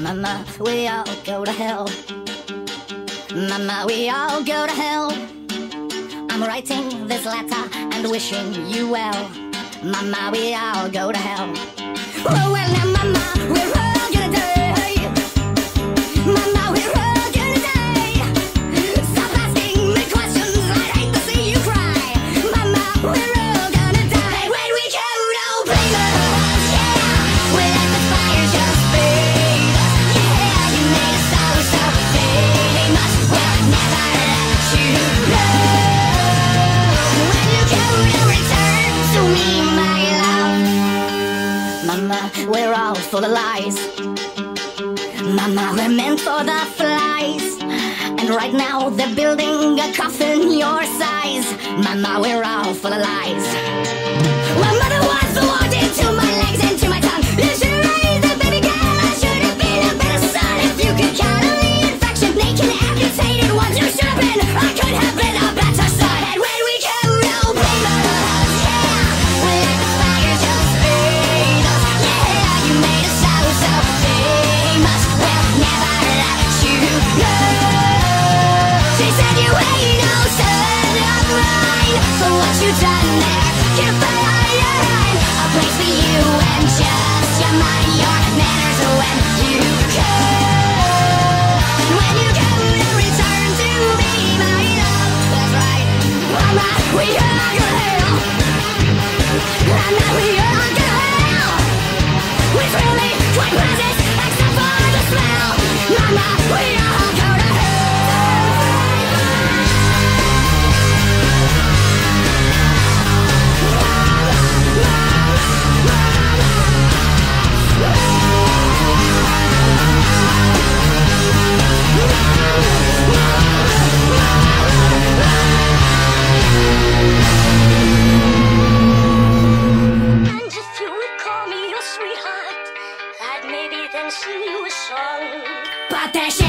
Mama, we all go to hell. Mama, we all go to hell. I'm writing this letter and wishing you well. Mama, we all go to hell. Oh, well, now, Mama, we're all gonna die. Mama, we're all gonna die. Stop asking me questions, I'd hate to see you cry. Mama, we're all gonna die. And when we go, don't blame us, yeah. We let the fire just fade us, yeah. You made us so, so famous. We'll never let you go. When you go, don't return to me, my love. Mama, we're all full of lies. Mama, we're meant for the flies. And right now they're building a coffin your size. Mama, we're all full of lies. Well, mother was belonged to my legs and to my tongue. You should raise a baby girl, I should have been a better son. If you could count on the infection, naked, amputated ones you should have been, I could have been a better son. And when we go, don't blame us, yeah. We let the fire just fade us, yeah. You made us so, so famous. We'll never let you go. She said you ain't no son of mine. For what you done there, can't find a place for you and just your mind, your manners when you go. And when you go, to return to me, my love. That's right. Mama, we are gonna hell. Mama, we are gonna hell. We truly quite resist except for the smell. Mama, we all go to hell. And if you would call me your sweetheart, I'd maybe then sing you a song. But there's